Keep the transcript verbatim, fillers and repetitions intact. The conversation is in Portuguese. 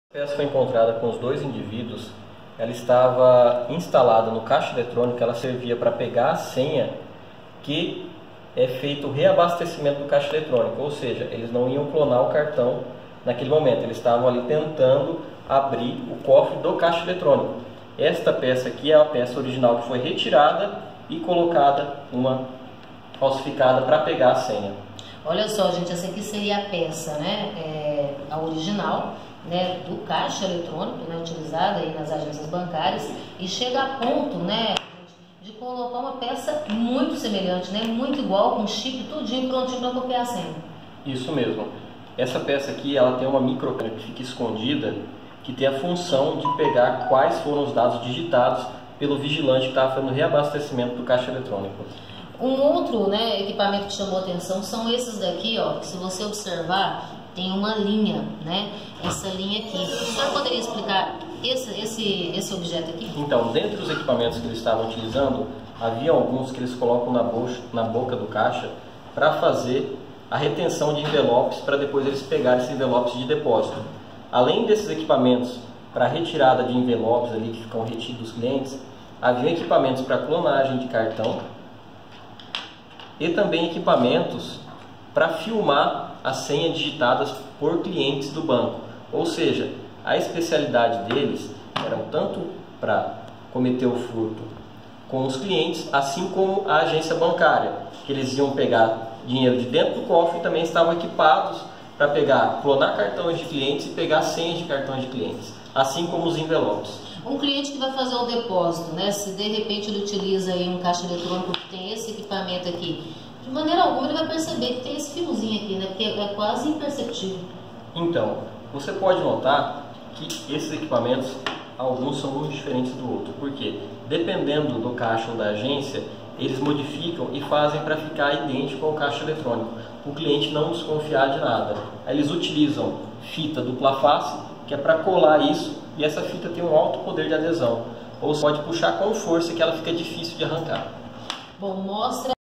A peça foi encontrada com os dois indivíduos. Ela estava instalada no caixa eletrônico. Ela servia para pegar a senha que é feito o reabastecimento do caixa eletrônico, ou seja, eles não iam clonar o cartão naquele momento, eles estavam ali tentando abrir o cofre do caixa eletrônico. Esta peça aqui é a peça original que foi retirada e colocada uma falsificada para pegar a senha. Olha só, gente, essa aqui seria a peça, né, é, a original, né, do caixa eletrônico, né, utilizada aí nas agências bancárias, e chega a ponto, né, de colocar uma peça muito semelhante, né, muito igual, com chip, tudinho prontinho para copiar a senha. Isso mesmo. Essa peça aqui, ela tem uma microcâmera que fica escondida, que tem a função de pegar quais foram os dados digitados pelo vigilante que estava fazendo o reabastecimento do caixa eletrônico. Um outro, né, equipamento que chamou a atenção são esses daqui, ó, que se você observar, tem uma linha, né, essa linha aqui. O senhor poderia explicar esse, esse, esse objeto aqui? Então, dentre os equipamentos que eles estavam utilizando, havia alguns que eles colocam na, bocha, na boca do caixa para fazer a retenção de envelopes, para depois eles pegarem esses envelopes de depósito. Além desses equipamentos para retirada de envelopes ali que ficam retidos dos clientes, havia equipamentos para clonagem de cartão e também equipamentos para filmar as senhas digitadas por clientes do banco. Ou seja, a especialidade deles era tanto para cometer o furto com os clientes, assim como a agência bancária, que eles iam pegar dinheiro de dentro do cofre e também estavam equipados para pegar, clonar cartões de clientes e pegar senhas de cartões de clientes, assim como os envelopes. Um cliente que vai fazer o depósito, né, se de repente ele utiliza aí um caixa eletrônico que tem esse equipamento aqui, de maneira alguma ele vai perceber que tem esse fiozinho aqui, né, porque é quase imperceptível. Então, você pode notar que esses equipamentos, alguns são muito diferentes do outro, porque dependendo do caixa ou da agência, eles modificam e fazem para ficar idêntico ao caixa eletrônico, o cliente não desconfiar de nada. Eles utilizam fita dupla face, que é para colar isso, e essa fita tem um alto poder de adesão, ou você pode puxar com força que ela fica difícil de arrancar. Bom, mostra